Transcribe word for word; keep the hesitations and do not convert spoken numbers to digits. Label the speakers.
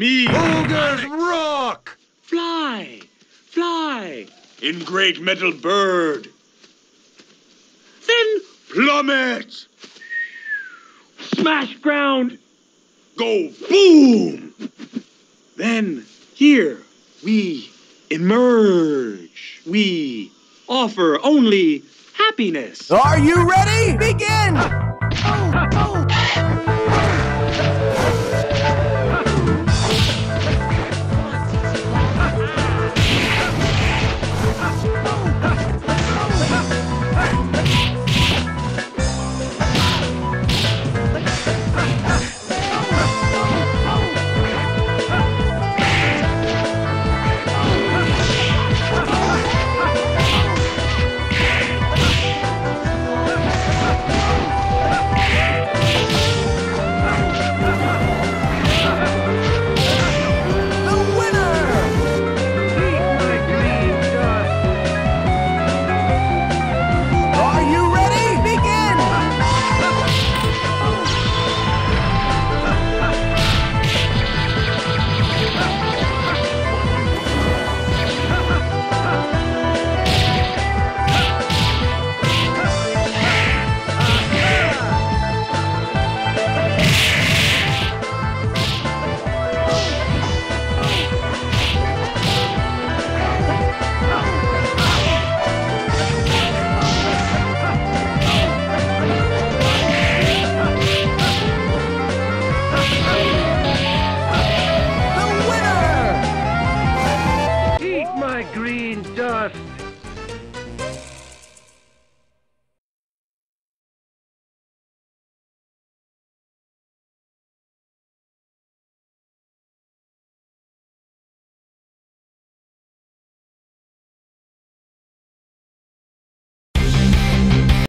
Speaker 1: Me.
Speaker 2: Ogres rock!
Speaker 1: Fly, fly. In great metal bird. Then plummet. Smash ground. Go boom. Then here we emerge. We offer only happiness.
Speaker 2: Are you ready? Begin!